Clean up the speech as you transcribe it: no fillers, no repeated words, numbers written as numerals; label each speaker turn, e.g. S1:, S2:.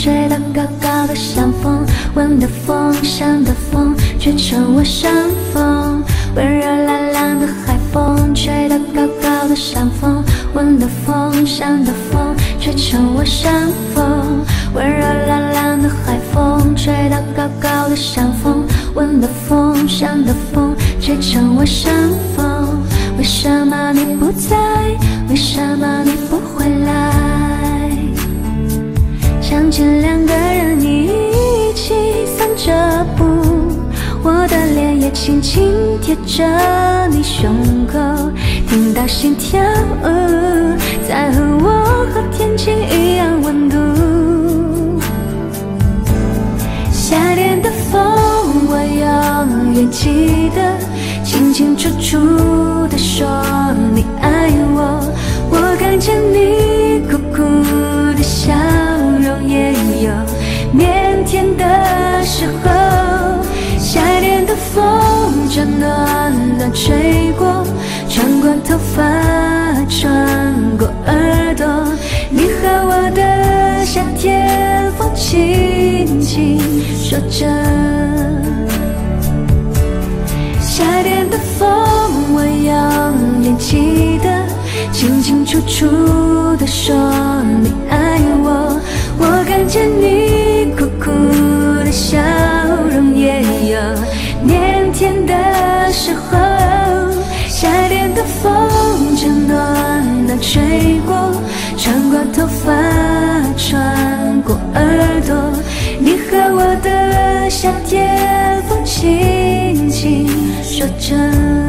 S1: 吹到高高的山峰，闻的风向的风，却成我伤风。温柔朗朗的海风，吹到高高的山峰，闻的风向的风，却成我伤风。温柔朗朗的海风，吹到高高的山峰，闻的风向的风，却成我伤风。为什么你不在？为什么你不回来？想见两个人一起散着步，我的脸也轻轻贴着你胸口，听到心跳，在和我和天气一样温度。夏天的风，我永远记得，清清楚楚地说你爱我。我看见你苦苦的笑容，也有腼腆的时候。夏天的风就暖暖吹过，穿过头发，穿过耳朵。你和我的夏天风轻轻说着。夏天的风，我永远记得，清清楚楚地说你爱我。我看见你苦苦的笑容，也有腼腆的时候。夏天的风就暖暖吹过，穿过头发，穿过耳朵。你和我的夏天风轻轻说着。